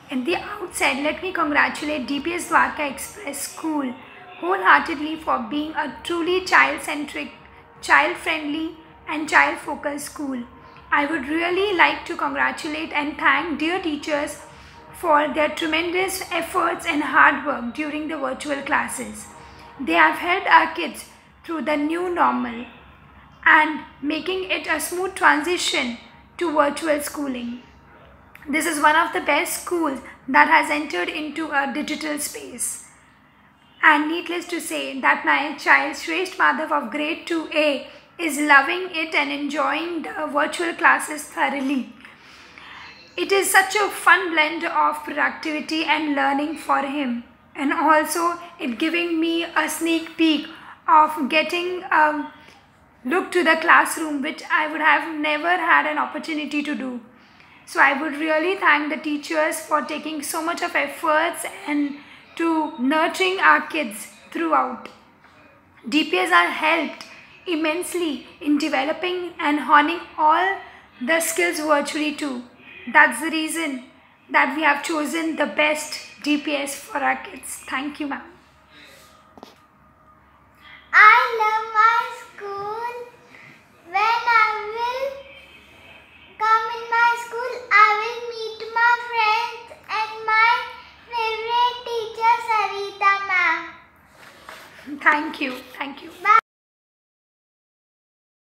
At the outset, let me congratulate DPS Dwarka Express School wholeheartedly for being a truly child-centric, child-friendly and child-focused school. I would really like to congratulate and thank dear teachers for their tremendous efforts and hard work during the virtual classes. They have helped our kids through the new normal and making it a smooth transition to virtual schooling. This is one of the best schools that has entered into a digital space. And needless to say that my child Shresth Madhav of grade 2A is loving it and enjoying the virtual classes thoroughly. It is such a fun blend of productivity and learning for him, and also it giving me a sneak peek of getting a look to the classroom, which I would have never had an opportunity to do. So I would really thank the teachers for taking so much of efforts and to nurturing our kids throughout. DPS are helped immensely in developing and honing all the skills virtually too. That's the reason that we have chosen the best DPS for our kids. Thank you, ma'am. I love my school. When I will come in my school, I